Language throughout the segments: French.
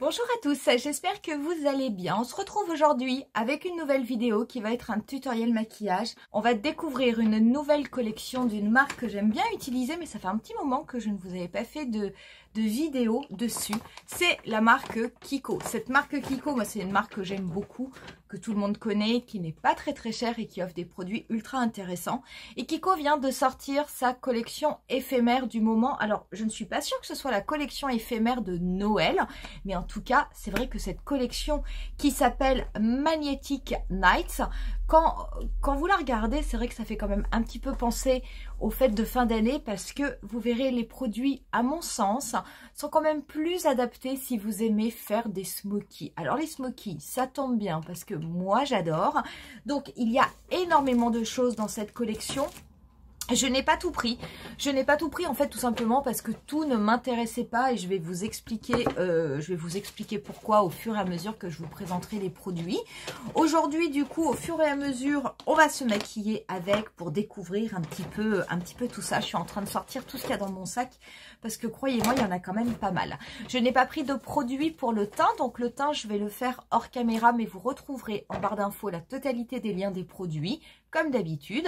Bonjour à tous, j'espère que vous allez bien. On se retrouve aujourd'hui avec une nouvelle vidéo qui va être un tutoriel maquillage. On va découvrir une nouvelle collection d'une marque que j'aime bien utiliser, mais ça fait un petit moment que je ne vous avais pas fait de vidéo dessus. C'est la marque Kiko. Cette marque Kiko, moi c'est une marque que j'aime beaucoup, que tout le monde connaît, qui n'est pas très chère et qui offre des produits ultra intéressants. Et Kiko vient de sortir sa collection éphémère du moment. Alors je ne suis pas sûre que ce soit la collection éphémère de Noël, mais en tout cas, c'est vrai que cette collection qui s'appelle Magnetic Nights, quand vous la regardez, c'est vrai que ça fait quand même un petit peu penser aux fêtes de fin d'année parce que vous verrez les produits, à mon sens, sont quand même plus adaptés si vous aimez faire des smokies. Alors les smokies, ça tombe bien parce que moi j'adore. Donc il y a énormément de choses dans cette collection. Je n'ai pas tout pris. Je n'ai pas tout pris en fait tout simplement parce que tout ne m'intéressait pas et je vais vous expliquer pourquoi au fur et à mesure que je vous présenterai les produits. Aujourd'hui du coup au fur et à mesure on va se maquiller avec pour découvrir un petit peu tout ça. Je suis en train de sortir tout ce qu'il y a dans mon sac parce que croyez-moi il y en a quand même pas mal. Je n'ai pas pris de produits pour le teint, donc le teint je vais le faire hors caméra, mais vous retrouverez en barre d'infos la totalité des liens des produits comme d'habitude.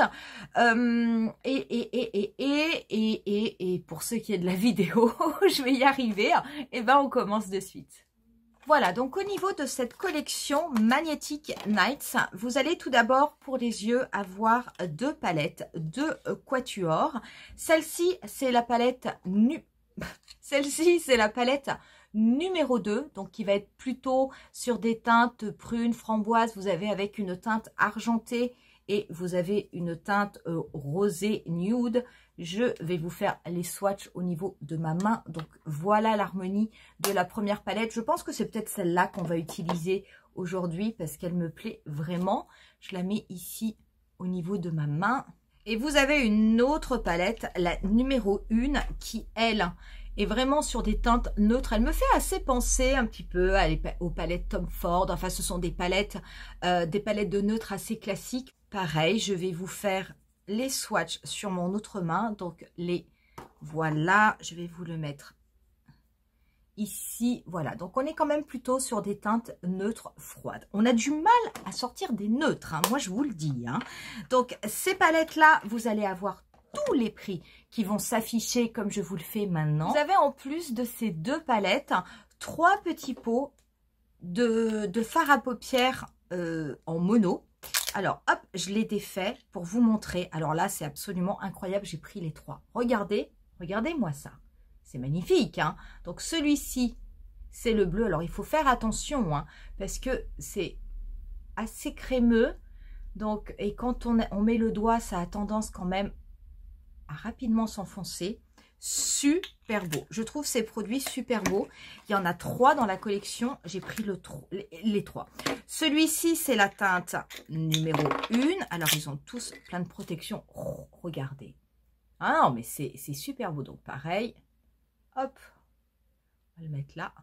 Et pour ce qui est de la vidéo, je vais y arriver. Et ben on commence de suite. Voilà, donc au niveau de cette collection Magnetic Nights, vous allez tout d'abord pour les yeux avoir deux palettes, deux quatuors. Celle-ci, c'est la palette numéro 2, donc qui va être plutôt sur des teintes prunes, framboises. Vous avez avec une teinte argentée et vous avez une teinte rosée nude. Je vais vous faire les swatchs au niveau de ma main. Donc voilà l'harmonie de la première palette. Je pense que c'est peut-être celle-là qu'on va utiliser aujourd'hui parce qu'elle me plaît vraiment. Je la mets ici au niveau de ma main. Et vous avez une autre palette, la numéro 1, qui elle est vraiment sur des teintes neutres. Elle me fait assez penser un petit peu aux palettes Tom Ford. Enfin, ce sont des palettes de neutres assez classiques. Pareil, je vais vous faire les swatchs sur mon autre main. Donc, voilà, je vais vous le mettre ici. Voilà, donc on est quand même plutôt sur des teintes neutres froides. On a du mal à sortir des neutres, hein, moi je vous le dis. Hein. Donc, ces palettes-là, vous allez avoir tous les prix qui vont s'afficher comme je vous le fais maintenant. Vous avez en plus de ces deux palettes, 3 petits pots de fard à paupières en mono. Alors, hop, je les défais pour vous montrer. Alors là, c'est absolument incroyable. J'ai pris les 3. Regardez, regardez-moi ça. C'est magnifique, hein. Donc, celui-ci, c'est le bleu. Alors, il faut faire attention, hein, parce que c'est assez crémeux. Donc, et quand on met le doigt, ça a tendance quand même à rapidement s'enfoncer. Super beau. Je trouve ces produits super beaux. Il y en a 3 dans la collection. J'ai pris les 3. Celui-ci, c'est la teinte numéro 1. Alors, ils ont tous plein de protection. Oh, regardez. Ah non, mais c'est super beau. Donc, pareil. Hop. On va le mettre là.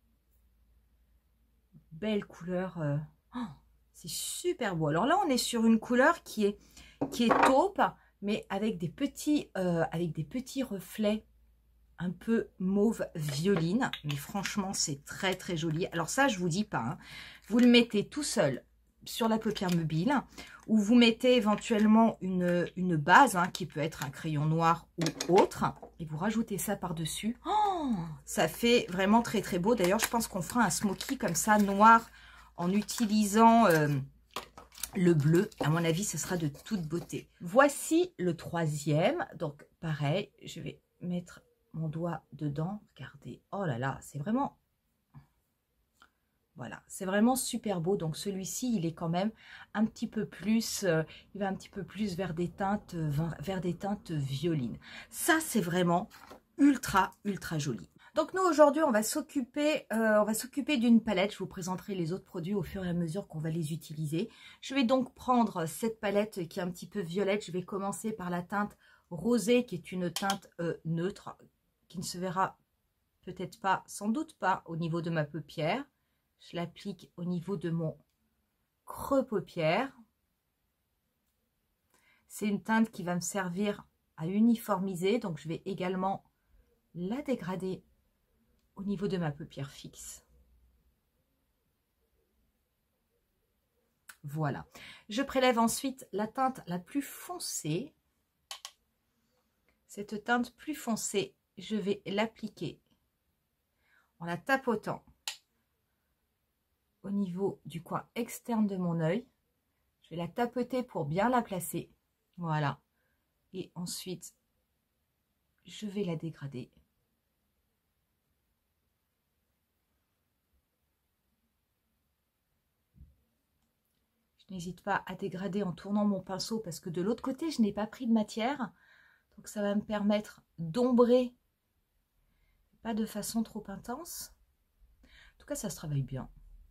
Belle couleur. Oh, c'est super beau. Alors là, on est sur une couleur qui est taupe, mais avec des petits reflets un peu mauve violine. Mais franchement, c'est très joli. Alors ça, je vous dis pas. Hein. Vous le mettez tout seul sur la paupière mobile ou vous mettez éventuellement une base hein, qui peut être un crayon noir ou autre. Et vous rajoutez ça par-dessus. Oh, ça fait vraiment très beau. D'ailleurs, je pense qu'on fera un smoky comme ça, noir, en utilisant... le bleu, à mon avis, ce sera de toute beauté. Voici le 3e. Donc, pareil, je vais mettre mon doigt dedans. Regardez. Oh là là, c'est vraiment... Voilà, c'est vraiment super beau. Donc, celui-ci, il est quand même un petit peu plus... il va un petit peu plus vers des teintes violines. Ça, c'est vraiment ultra joli. Donc nous aujourd'hui on va s'occuper d'une palette. Je vous présenterai les autres produits au fur et à mesure qu'on va les utiliser. Je vais donc prendre cette palette qui est un petit peu violette. Je vais commencer par la teinte rosée qui est une teinte neutre qui ne se verra peut-être pas, sans doute pas au niveau de ma paupière. Je l'applique au niveau de mon creux paupière. C'est une teinte qui va me servir à uniformiser, donc je vais également la dégrader au niveau de ma paupière fixe. Voilà. Je prélève ensuite la teinte la plus foncée. Cette teinte plus foncée, je vais l'appliquer en la tapotant au niveau du coin externe de mon œil. Je vais la tapoter pour bien la placer. Voilà. Et ensuite, je vais la dégrader. Je n'hésite pas à dégrader en tournant mon pinceau parce que de l'autre côté, je n'ai pas pris de matière. Donc ça va me permettre d'ombrer, pas de façon trop intense. En tout cas, ça se travaille bien.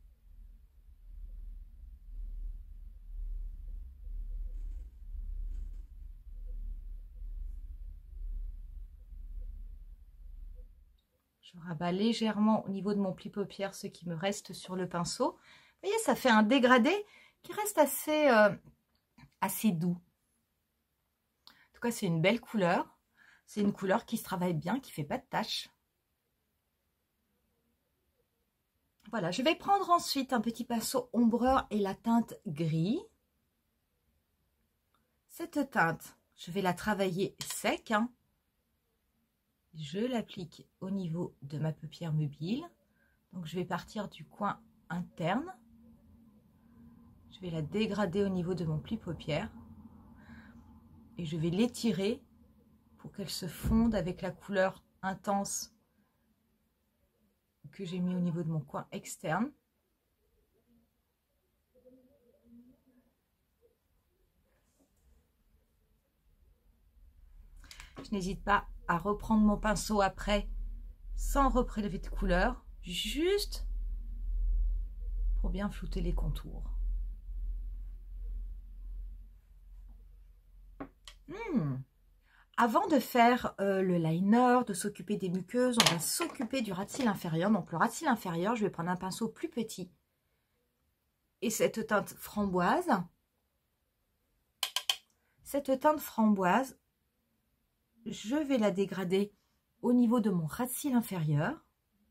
Je rabats légèrement au niveau de mon pli paupière ce qui me reste sur le pinceau. Vous voyez, ça fait un dégradé qui reste assez doux. En tout cas, c'est une belle couleur. C'est une couleur qui se travaille bien, qui ne fait pas de taches. Voilà, je vais prendre ensuite un petit pinceau ombreur et la teinte gris. Cette teinte, je vais la travailler sec. Hein. Je l'applique au niveau de ma paupière mobile. Donc, je vais partir du coin interne. Je vais la dégrader au niveau de mon pli paupière. Et je vais l'étirer pour qu'elle se fonde avec la couleur intense que j'ai mis au niveau de mon coin externe. Je n'hésite pas à reprendre mon pinceau après sans reprélever de couleur, juste pour bien flouter les contours. Avant de faire le liner, de s'occuper des muqueuses, on va s'occuper du ras de cils inférieur. Donc le ras de cils inférieur, je vais prendre un pinceau plus petit et cette teinte framboise. Cette teinte framboise, je vais la dégrader au niveau de mon ras de cils inférieur.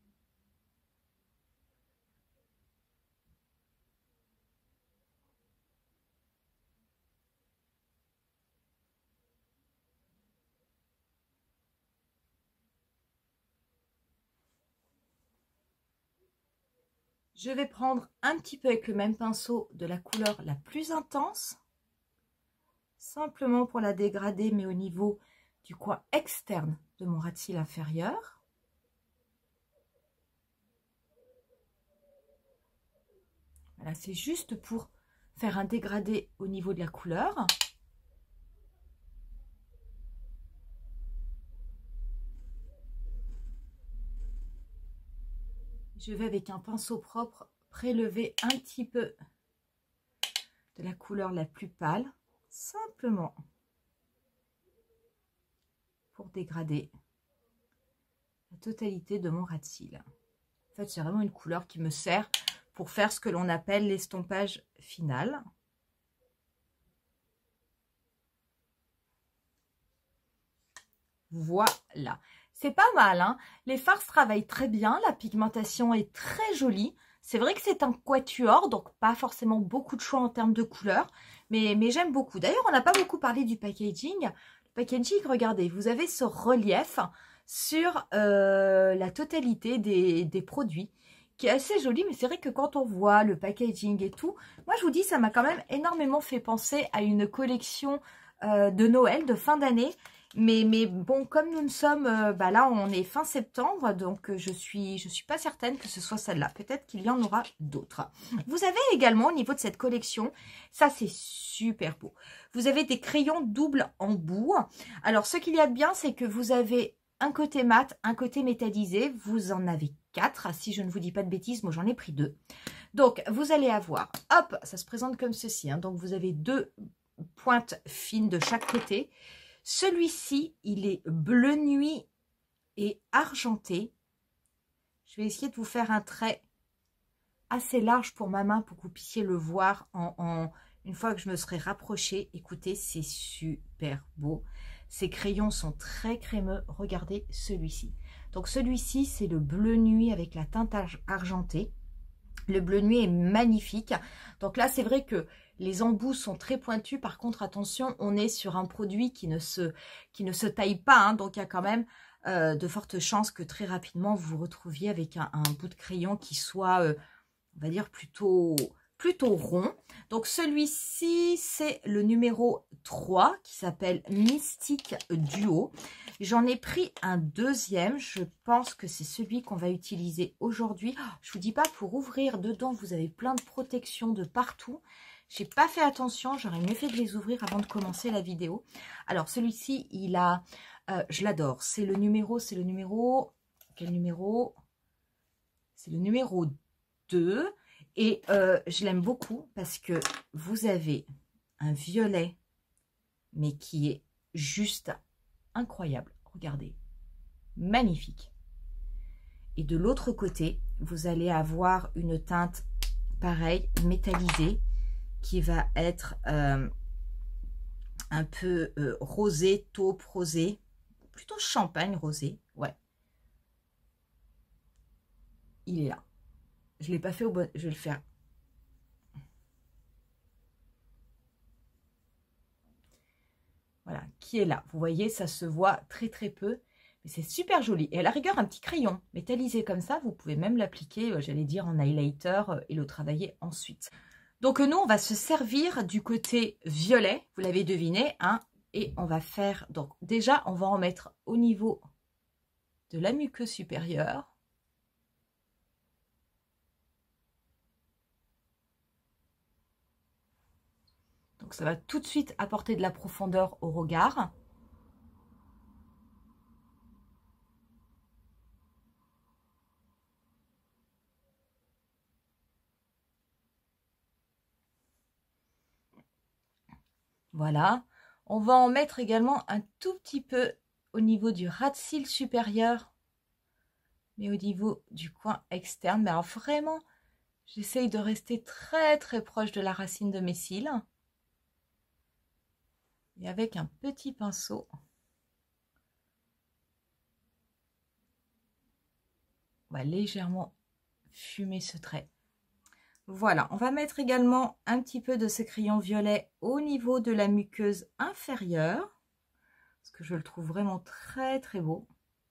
Je vais prendre un petit peu avec le même pinceau de la couleur la plus intense, simplement pour la dégrader, mais au niveau du coin externe de mon ras de cils inférieur. Voilà, c'est juste pour faire un dégradé au niveau de la couleur. Je vais avec un pinceau propre prélever un petit peu de la couleur la plus pâle, simplement pour dégrader la totalité de mon ras de cils. En fait, c'est vraiment une couleur qui me sert pour faire ce que l'on appelle l'estompage final. Voilà. C'est pas mal, hein. Les fards travaillent très bien, la pigmentation est très jolie. C'est vrai que c'est un quatuor, donc pas forcément beaucoup de choix en termes de couleurs, mais j'aime beaucoup. D'ailleurs, on n'a pas beaucoup parlé du packaging. Le packaging, regardez, vous avez ce relief sur la totalité des produits, qui est assez joli, mais c'est vrai que quand on voit le packaging et tout, moi je vous dis, ça m'a quand même énormément fait penser à une collection de Noël, de fin d'année. Mais bon, comme nous ne sommes, là on est fin septembre, donc je suis pas certaine que ce soit celle-là. Peut-être qu'il y en aura d'autres. Vous avez également au niveau de cette collection, ça c'est super beau. Vous avez des crayons double embout. Alors ce qu'il y a de bien, c'est que vous avez un côté mat, un côté métallisé. Vous en avez 4, si je ne vous dis pas de bêtises, moi j'en ai pris 2. Donc vous allez avoir, hop, ça se présente comme ceci. Hein, donc vous avez 2 pointes fines de chaque côté. Celui-ci, il est bleu nuit et argenté. Je vais essayer de vous faire un trait assez large pour ma main pour que vous puissiez le voir une fois que je me serai rapprochée. Écoutez, c'est super beau. Ces crayons sont très crémeux. Regardez celui-ci. Donc celui-ci, c'est le bleu nuit avec la teinte argentée. Le bleu nuit est magnifique. Donc là, c'est vrai que les embouts sont très pointus. Par contre, attention, on est sur un produit qui ne se taille pas. Hein, donc, il y a quand même de fortes chances que très rapidement, vous vous retrouviez avec un bout de crayon qui soit, on va dire, plutôt rond. Donc, celui-ci, c'est le numéro 3 qui s'appelle Mystique Duo. J'en ai pris un deuxième. Je pense que c'est celui qu'on va utiliser aujourd'hui. Oh, je vous dis pas, pour ouvrir dedans, vous avez plein de protections de partout. J'ai pas fait attention. J'aurais mieux fait de les ouvrir avant de commencer la vidéo. Alors, celui-ci, il a... je l'adore. C'est le numéro... Quel numéro? C'est le numéro 2. Et je l'aime beaucoup parce que vous avez un violet, mais qui est juste incroyable. Regardez, magnifique. Et de l'autre côté, vous allez avoir une teinte pareille, métallisée, qui va être un peu rosé, taupe rosé, plutôt champagne rosé. Ouais, il est là. Je ne l'ai pas fait au bon... Je vais le faire. Voilà, qui est là. Vous voyez, ça se voit très très peu. Mais c'est super joli. Et à la rigueur, un petit crayon métallisé comme ça, vous pouvez même l'appliquer, j'allais dire, en highlighter et le travailler ensuite. Donc nous, on va se servir du côté violet. Vous l'avez deviné, hein. Et on va faire... Donc déjà, on va en mettre au niveau de la muqueuse supérieure. Donc, ça va tout de suite apporter de la profondeur au regard. Voilà. On va en mettre également un tout petit peu au niveau du ras de cils supérieur, mais au niveau du coin externe. Mais alors vraiment, j'essaye de rester très très proche de la racine de mes cils. Et avec un petit pinceau, on va légèrement fumer ce trait. Voilà, on va mettre également un petit peu de ce crayon violet au niveau de la muqueuse inférieure, parce que je le trouve vraiment très très beau.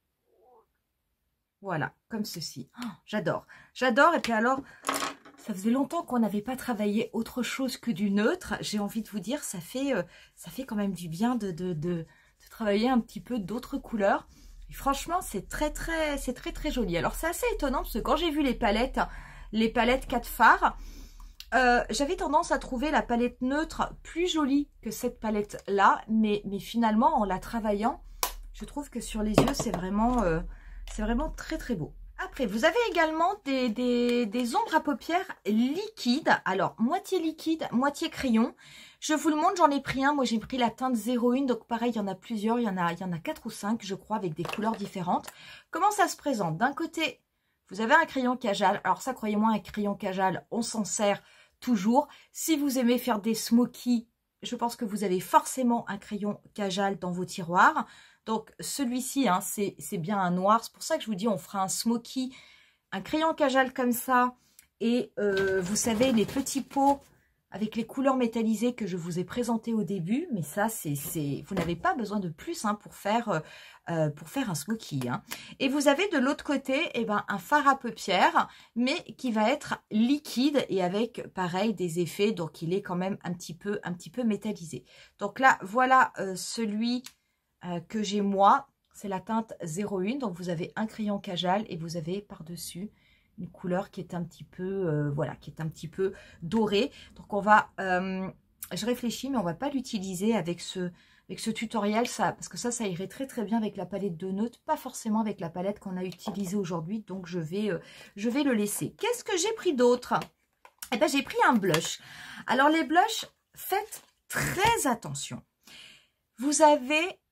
Voilà, comme ceci. Oh, j'adore, j'adore. Et puis alors, ça faisait longtemps qu'on n'avait pas travaillé autre chose que du neutre. J'ai envie de vous dire, ça fait quand même du bien de travailler un petit peu d'autres couleurs. Et franchement, c'est très très joli. Alors, c'est assez étonnant parce que quand j'ai vu les palettes 4 fards, j'avais tendance à trouver la palette neutre plus jolie que cette palette-là. Mais finalement, en la travaillant, je trouve que sur les yeux, c'est vraiment très très beau. Après, vous avez également des ombres à paupières liquides. Alors, moitié liquide, moitié crayon. Je vous le montre, j'en ai pris un. Moi, j'ai pris la teinte 01. Donc, pareil, il y en a plusieurs. Il y en a 4 ou 5, je crois, avec des couleurs différentes. Comment ça se présente? D'un côté, vous avez un crayon Kajal. Alors ça, croyez-moi, un crayon Kajal, on s'en sert toujours. Si vous aimez faire des smokies, je pense que vous avez forcément un crayon Kajal dans vos tiroirs. Donc, celui-ci, hein, c'est bien un noir. C'est pour ça que je vous dis, on fera un smoky, un crayon Kajal comme ça. Et vous savez, les petits pots avec les couleurs métallisées que je vous ai présentées au début. Mais ça, vous n'avez pas besoin de plus hein, pour faire un smoky. Hein. Et vous avez de l'autre côté eh ben, un fard à paupières, mais qui va être liquide et avec, pareil, des effets. Donc, il est quand même un petit peu métallisé. Donc là, voilà celui... que j'ai moi, c'est la teinte 01. Donc vous avez un crayon Kajal et vous avez par-dessus une couleur qui est un petit peu, voilà, qui est un petit peu dorée. Donc on va, je réfléchis, mais on va pas l'utiliser avec ce tutoriel, ça, parce que ça irait très très bien avec la palette de neutre, pas forcément avec la palette qu'on a utilisée aujourd'hui. Donc je vais le laisser. Qu'est-ce que j'ai pris d'autre? Eh ben j'ai pris un blush. Alors les blushs, faites très attention. Vous avez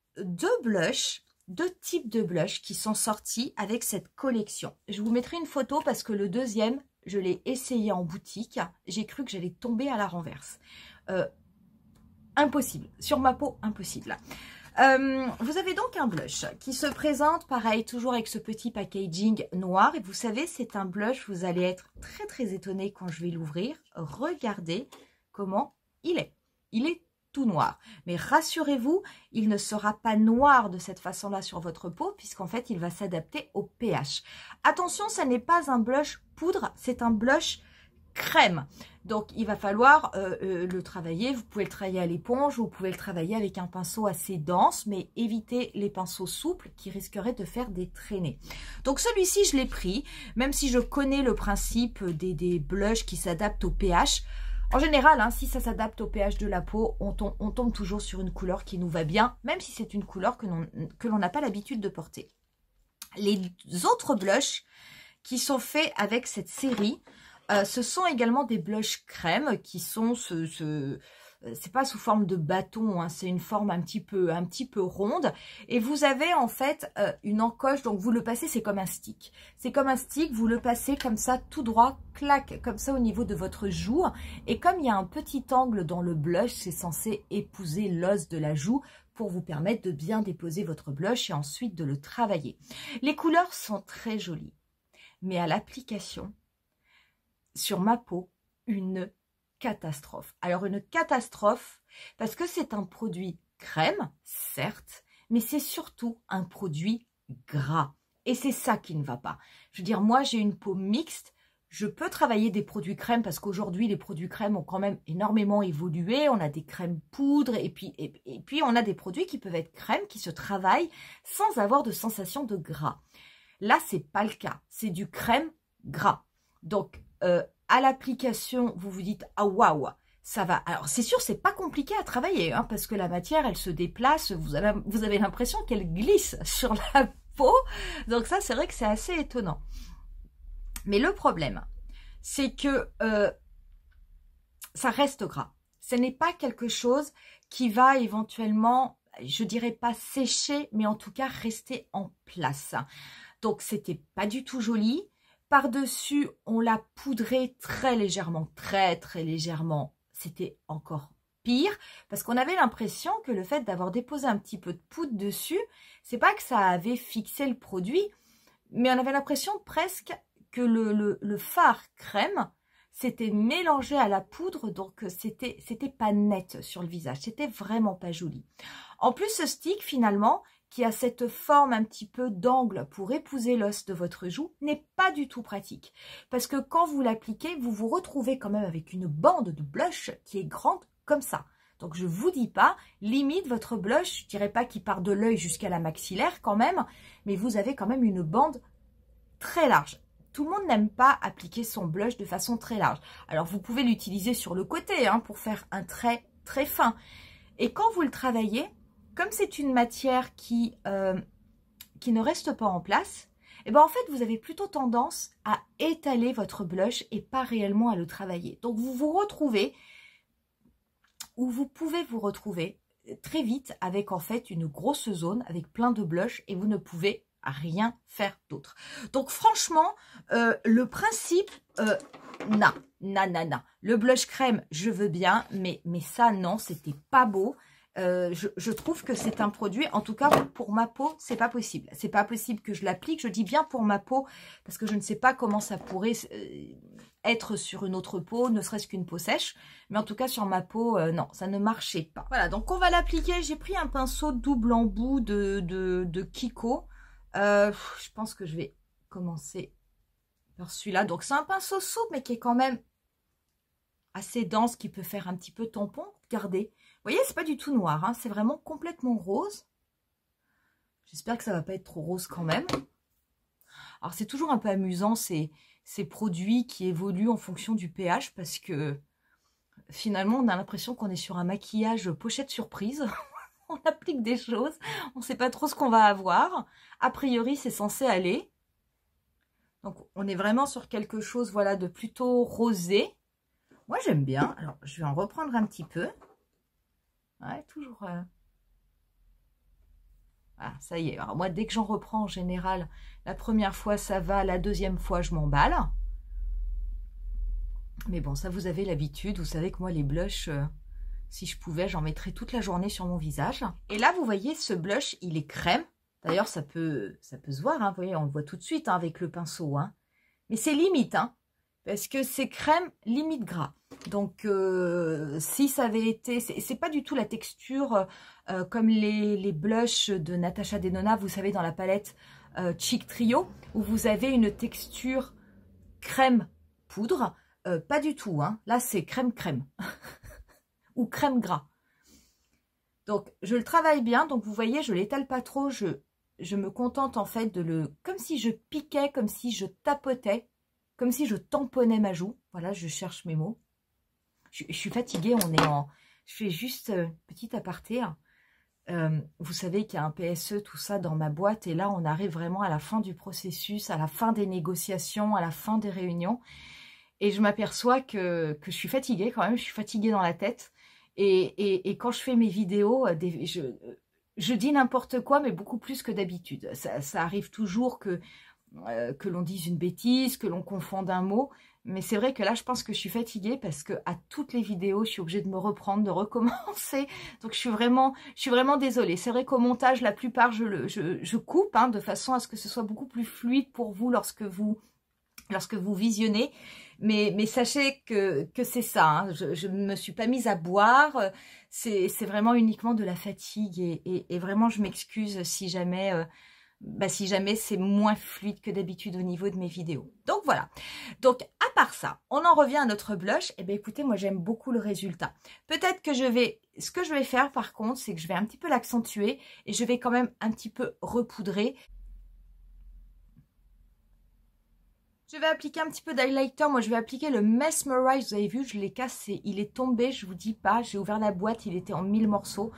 deux types de blushs qui sont sortis avec cette collection. Je vous mettrai une photo parce que le deuxième, je l'ai essayé en boutique. J'ai cru que j'allais tomber à la renverse. Impossible. Sur ma peau, impossible. Vous avez donc un blush qui se présente, pareil, toujours avec ce petit packaging noir. Et vous savez, c'est un blush, vous allez être très très étonné quand je vais l'ouvrir. Regardez comment il est. Il est tout noir. Mais rassurez-vous, il ne sera pas noir de cette façon-là sur votre peau, puisqu'en fait, il va s'adapter au pH. Attention, ce n'est pas un blush poudre, c'est un blush crème. Donc, il va falloir le travailler. Vous pouvez le travailler à l'éponge, vous pouvez le travailler avec un pinceau assez dense, mais évitez les pinceaux souples qui risqueraient de faire des traînées. Donc, celui-ci, je l'ai pris, même si je connais le principe des blushs qui s'adaptent au pH. En général, hein, si ça s'adapte au pH de la peau, on tombe toujours sur une couleur qui nous va bien, même si c'est une couleur que l'on n'a pas l'habitude de porter. Les autres blushs qui sont faits avec cette série, ce sont également des blushs crème qui sont c'est pas sous forme de bâton, hein, c'est une forme un petit peu ronde. Et vous avez en fait une encoche, donc vous le passez, c'est comme un stick. C'est comme un stick, vous le passez comme ça tout droit, clac, comme ça au niveau de votre joue. Et comme il y a un petit angle dans le blush, c'est censé épouser l'os de la joue pour vous permettre de bien déposer votre blush et ensuite de le travailler. Les couleurs sont très jolies, mais à l'application, sur ma peau, une catastrophe. Alors une catastrophe parce que c'est un produit crème, certes, mais c'est surtout un produit gras. Et c'est ça qui ne va pas. Je veux dire, moi j'ai une peau mixte, je peux travailler des produits crème parce qu'aujourd'hui les produits crème ont quand même énormément évolué. On a des crèmes poudre et puis on a des produits qui peuvent être crème qui se travaillent sans avoir de sensation de gras. Là, c'est pas le cas. C'est du crème gras. Donc, à l'application, vous vous dites, ah waouh, ça va. Alors, c'est sûr, c'est pas compliqué à travailler, hein, parce que la matière, elle se déplace, vous avez l'impression qu'elle glisse sur la peau. Donc ça, c'est vrai que c'est assez étonnant. Mais le problème, c'est que ça reste gras. Ce n'est pas quelque chose qui va éventuellement, je dirais pas sécher, mais en tout cas rester en place. Donc, c'était pas du tout joli. Par-dessus, on l'a poudré très légèrement, très légèrement. C'était encore pire parce qu'on avait l'impression que le fait d'avoir déposé un petit peu de poudre dessus, c'est pas que ça avait fixé le produit, mais on avait l'impression presque que le fard crème s'était mélangé à la poudre, donc c'était pas net sur le visage, c'était vraiment pas joli. En plus, ce stick, finalement, qui a cette forme un petit peu d'angle pour épouser l'os de votre joue, n'est pas du tout pratique. Parce que quand vous l'appliquez, vous vous retrouvez quand même avec une bande de blush qui est grande comme ça. Donc je vous dis pas, limite votre blush, je dirais pas qu'il part de l'œil jusqu'à la maxillaire quand même, mais vous avez quand même une bande très large. Tout le monde n'aime pas appliquer son blush de façon très large. Alors vous pouvez l'utiliser sur le côté hein, pour faire un trait très fin. Et quand vous le travaillez, comme c'est une matière qui ne reste pas en place, et ben en fait, vous avez plutôt tendance à étaler votre blush et pas réellement à le travailler. Donc, vous vous retrouvez, ou vous pouvez vous retrouver très vite avec en fait une grosse zone avec plein de blush et vous ne pouvez rien faire d'autre. Donc, franchement, le principe, non. Le blush crème, je veux bien, mais ça, non, c'était pas beau. Je trouve que c'est un produit, en tout cas pour ma peau, c'est pas possible. C'est pas possible que je l'applique. Je dis bien pour ma peau parce que je ne sais pas comment ça pourrait être sur une autre peau, ne serait-ce qu'une peau sèche. Mais en tout cas sur ma peau, non, ça ne marchait pas. Voilà, donc on va l'appliquer. J'ai pris un pinceau double embout de Kiko. Je pense que je vais commencer par celui-là. Donc c'est un pinceau souple mais qui est quand même assez dense, qui peut faire un petit peu tampon. Regardez. Vous voyez, c'est pas du tout noir, hein, c'est vraiment complètement rose. J'espère que ça va pas être trop rose quand même. Alors, c'est toujours un peu amusant ces produits qui évoluent en fonction du pH parce que finalement, on a l'impression qu'on est sur un maquillage pochette surprise. On applique des choses, on sait pas trop ce qu'on va avoir. A priori, c'est censé aller. Donc, on est vraiment sur quelque chose, voilà, de plutôt rosé. Moi, j'aime bien. Alors, je vais en reprendre un petit peu. Ouais, toujours. Voilà, ça y est. Alors moi, dès que j'en reprends, en général, la première fois, ça va. La deuxième fois, je m'emballe. Mais bon, ça, vous avez l'habitude. Vous savez que moi, les blushs, Si je pouvais, j'en mettrais toute la journée sur mon visage. Et là, vous voyez, ce blush, il est crème. D'ailleurs, ça peut se voir, hein, vous voyez, on le voit tout de suite hein, avec le pinceau. Hein. Mais c'est limite, hein, parce que c'est crème limite gras. Donc, si ça avait été... C'est pas du tout la texture comme les blushs de Natasha Denona, vous savez, dans la palette Cheek Trio, où vous avez une texture crème poudre. Pas du tout, hein. Là, c'est crème-crème. Ou crème gras. Donc, je le travaille bien. Donc, vous voyez, je l'étale pas trop. Je me contente, en fait, de le... Comme si je piquais, comme si je tapotais, comme si je tamponnais ma joue. Voilà, je cherche mes mots. Je suis fatiguée, on est en... Je fais juste petit aparté. Vous savez qu'il y a un PSE, tout ça dans ma boîte. Et là, on arrive vraiment à la fin du processus, à la fin des négociations, à la fin des réunions. Et je m'aperçois que je suis fatiguée quand même. Je suis fatiguée dans la tête. Et quand je fais mes vidéos, je dis n'importe quoi, mais beaucoup plus que d'habitude. Ça arrive toujours que l'on dise une bêtise, que l'on confonde un mot. Mais c'est vrai que là, je pense que je suis fatiguée parce que à toutes les vidéos, je suis obligée de me reprendre, de recommencer. Donc, je suis vraiment désolée. C'est vrai qu'au montage, la plupart, je coupe hein, de façon à ce que ce soit beaucoup plus fluide pour vous lorsque vous visionnez. Mais sachez que c'est ça. Hein. Je ne me suis pas mise à boire. C'est vraiment uniquement de la fatigue. Et vraiment, je m'excuse si jamais... si jamais c'est moins fluide que d'habitude au niveau de mes vidéos. Donc voilà. Donc à part ça, on en revient à notre blush. Et bien écoutez, moi j'aime beaucoup le résultat. Peut-être que ce que je vais faire par contre, c'est que je vais un petit peu l'accentuer et je vais quand même un petit peu repoudrer. Je vais appliquer un petit peu d'highlighter. Moi, je vais appliquer le Mesmerize. Vous avez vu, je l'ai cassé. Il est tombé, je vous dis pas. J'ai ouvert la boîte, il était en 1000 morceaux.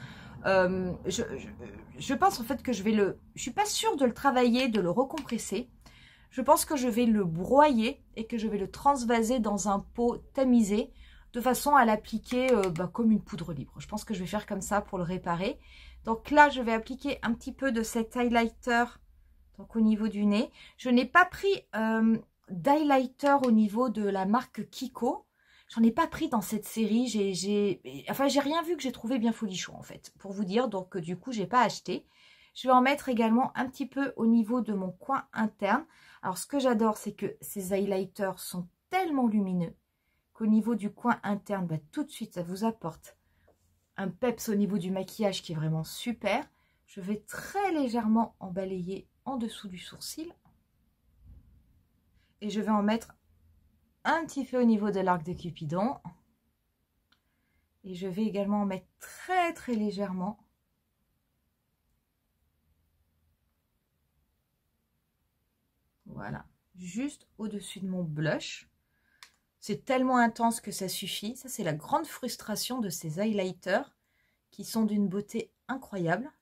Je pense en fait que je vais le... Je suis pas sûre de le travailler, de le recompresser. Je pense que je vais le broyer et que je vais le transvaser dans un pot tamisé de façon à l'appliquer comme une poudre libre. Je pense que je vais faire comme ça pour le réparer. Donc là, je vais appliquer un petit peu de cet highlighter donc au niveau du nez. Je n'ai pas pris d'highlighter au niveau de la marque Kiko. J'en ai pas pris dans cette série. J'ai rien vu que j'ai trouvé bien folichon en fait, pour vous dire. Donc du coup, j'ai pas acheté. Je vais en mettre également un petit peu au niveau de mon coin interne. Alors ce que j'adore, c'est que ces highlighters sont tellement lumineux qu'au niveau du coin interne, tout de suite, ça vous apporte un peps au niveau du maquillage qui est vraiment super. Je vais très légèrement en balayer en dessous du sourcil. Et je vais en mettre un petit peu au niveau de l'arc de Cupidon. Et je vais également en mettre très très légèrement. Voilà, juste au-dessus de mon blush. C'est tellement intense que ça suffit. Ça, c'est la grande frustration de ces highlighters qui sont d'une beauté incroyable.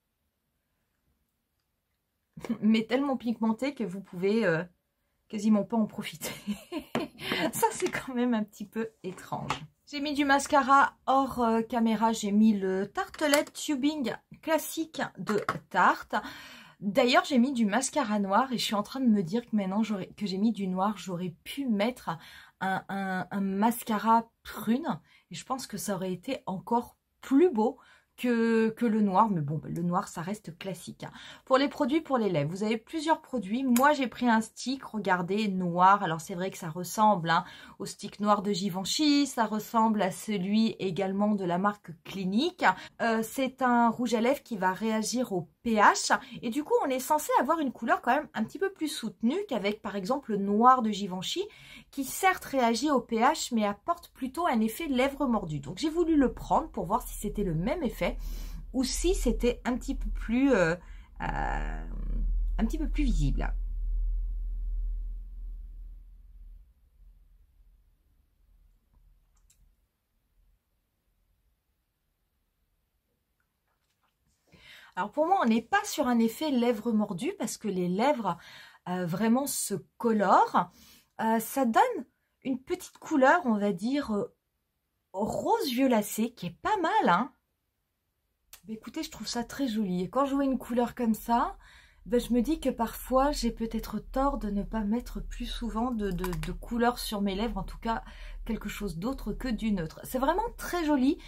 Mais tellement pigmentés que vous pouvez quasiment pas en profiter. Ça, c'est quand même un petit peu étrange. J'ai mis du mascara hors caméra. J'ai mis le Tartelette Tubing classique de Tarte. D'ailleurs, j'ai mis du mascara noir et je suis en train de me dire que maintenant que j'ai mis du noir, j'aurais pu mettre un mascara prune. Et je pense que ça aurait été encore plus beau que le noir. Mais bon, le noir, ça reste classique. Pour les produits pour les lèvres, vous avez plusieurs produits. Moi, j'ai pris un stick, regardez, noir. Alors, c'est vrai que ça ressemble au stick noir de Givenchy. Ça ressemble à celui également de la marque Clinique. C'est un rouge à lèvres qui va réagir au pH. Et du coup, on est censé avoir une couleur quand même un petit peu plus soutenue qu'avec, par exemple, le noir de Givenchy, qui certes réagit au pH, mais apporte plutôt un effet lèvres mordues. Donc, j'ai voulu le prendre pour voir si c'était le même effet ou si c'était un petit peu plus visible. Alors pour moi, on n'est pas sur un effet lèvres mordues parce que les lèvres vraiment se colorent. Ça donne une petite couleur, on va dire, rose violacé, qui est pas mal, hein. Mais écoutez, je trouve ça très joli. Et quand je vois une couleur comme ça, je me dis que parfois, j'ai peut-être tort de ne pas mettre plus souvent de couleur sur mes lèvres. En tout cas, quelque chose d'autre que du neutre. C'est vraiment très joli.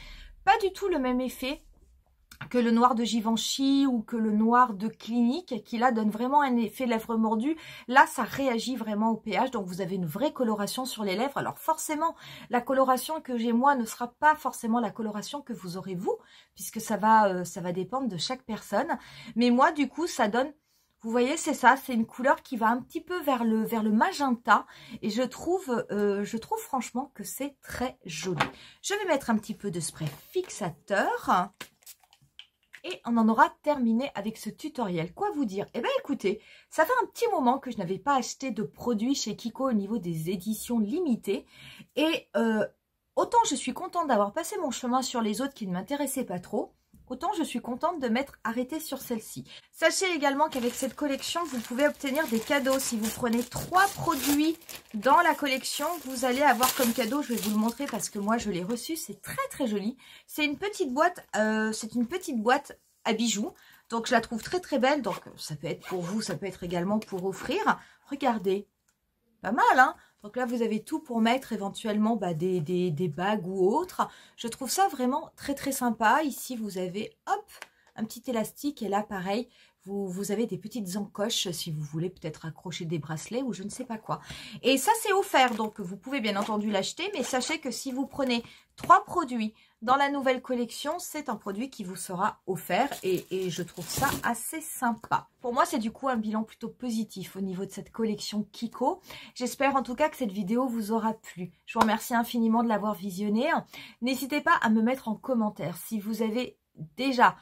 pas du tout le même effet que le noir de Givenchy ou que le noir de Clinique, qui là donne vraiment un effet lèvres mordues. Là, ça réagit vraiment au pH, donc vous avez une vraie coloration sur les lèvres. Alors forcément, la coloration que j'ai moi ne sera pas forcément la coloration que vous aurez vous, puisque ça va dépendre de chaque personne. Mais moi, du coup, ça donne... Vous voyez, c'est ça, c'est une couleur qui va un petit peu vers le magenta. Et je trouve franchement que c'est très joli. Je vais mettre un petit peu de spray fixateur. Et on en aura terminé avec ce tutoriel. Quoi vous dire? Eh bien écoutez, ça fait un petit moment que je n'avais pas acheté de produits chez Kiko au niveau des éditions limitées. Et autant je suis contente d'avoir passé mon chemin sur les autres qui ne m'intéressaient pas trop, autant je suis contente de m'être arrêtée sur celle-ci. Sachez également qu'avec cette collection, vous pouvez obtenir des cadeaux. Si vous prenez 3 produits dans la collection, vous allez avoir comme cadeau, je vais vous le montrer parce que moi je l'ai reçu, c'est très très joli. C'est une petite boîte, à bijoux. Donc je la trouve très très belle, donc ça peut être pour vous, ça peut être également pour offrir. Regardez, pas mal hein. Donc là, vous avez tout pour mettre éventuellement des bagues ou autres. Je trouve ça vraiment très, très sympa. Ici, vous avez, hop, un petit élastique. Et là, pareil, vous avez des petites encoches si vous voulez peut-être accrocher des bracelets ou je ne sais pas quoi. Et ça, c'est offert. Donc, vous pouvez bien entendu l'acheter. Mais sachez que si vous prenez 3 produits dans la nouvelle collection, c'est un produit qui vous sera offert. Et je trouve ça assez sympa. Pour moi, c'est du coup un bilan plutôt positif au niveau de cette collection Kiko. J'espère en tout cas que cette vidéo vous aura plu. Je vous remercie infiniment de l'avoir visionnée. N'hésitez pas à me mettre en commentaire si vous avez déjà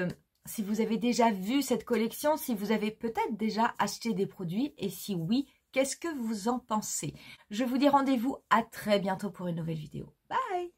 vu cette collection, si vous avez peut-être déjà acheté des produits et si oui, qu'est-ce que vous en pensez? Je vous dis rendez-vous à très bientôt pour une nouvelle vidéo. Bye!